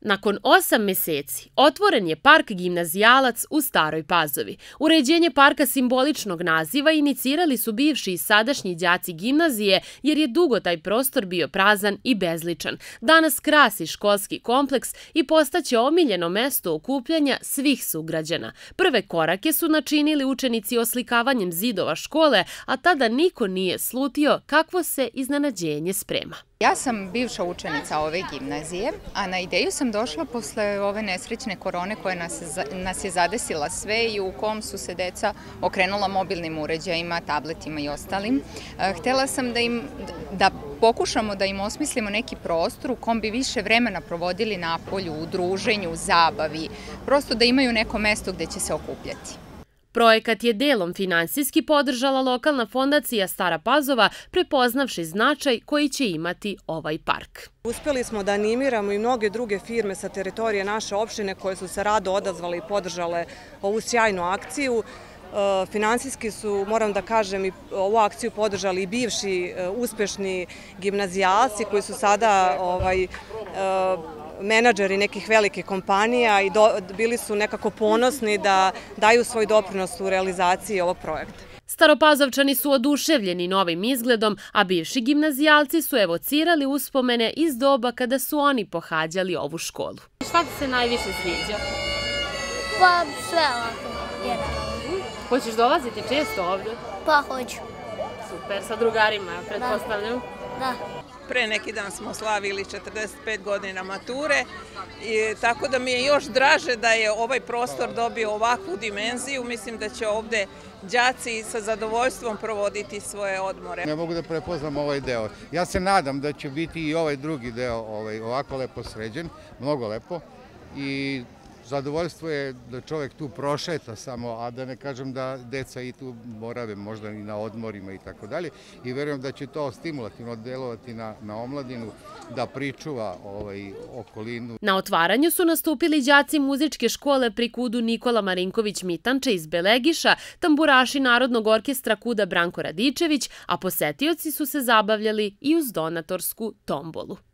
Nakon 8 meseci otvoren je park Gimnazijalac u Staroj Pazovi. Uređenje parka simboličnog naziva inicirali su bivši i sadašnji đaci gimnazije jer je dugo taj prostor bio prazan i bezličan. Danas krasi školski kompleks i postaće omiljeno mesto okupljanja svih sugrađana. Prve korake su načinili učenici oslikavanjem zidova škole, a tada niko nije slutio kakvo se iznenađenje sprema. Ja sam bivša učenica ove gimnazije, a na ideju sam došla posle ove nesrećne korone koja nas je zadesila sve i u kom su se deca okrenula mobilnim uređajima, tabletima i ostalim. Htela sam da pokušamo da im osmislimo neki prostor u kom bi više vremena provodili napolju, u druženju, u zabavi, prosto da imaju neko mesto gde će se okupljati. Projekat je delom finansijski podržala lokalna fondacija Stara Pazova, prepoznavši značaj koji će imati ovaj park. Uspeli smo da animiramo i mnoge druge firme sa teritorije naše opštine koje su se rado odazvale i podržale ovu sjajnu akciju. Finansijski su, moram da kažem, i ovu akciju podržali i bivši uspešni gimnazijalci koji su sada menadžeri nekih velikih kompanija i bili su nekako ponosni da daju svoj doprinos u realizaciji ovog projekta. Staropazovčani su oduševljeni novim izgledom, a bivši gimnazijalci su evocirali uspomene iz doba kada su oni pohađali ovu školu. Šta ti se najviše sviđa? Pa sve ovako. Hoćeš dolaziti često ovdje? Pa hoću. Super, sa drugarima, pretpostavljam? Da. Pre neki dan smo slavili 45 godina mature, tako da mi je još draže da je ovaj prostor dobio ovakvu dimenziju. Mislim da će ovde đaci sa zadovoljstvom provoditi svoje odmore. Ne mogu da prepoznam ovaj deo. Ja se nadam da će biti i ovaj drugi deo ovako lepo sređen, mnogo lepo. I zadovoljstvo je da čovjek tu prošeta samo, a da ne kažem da deca i tu borave možda i na odmorima i tako dalje. I verujem da će to stimulativno delovati na omladinu, da pričuva okolinu. Na otvaranju su nastupili đaci muzičke škole pri KUD-u Nikola Marinković Mitanče iz Belegiša, tamburaši Narodnog orkestra KUD-a Branko Radičević, a posetioci su se zabavljali i uz donatorsku tombolu.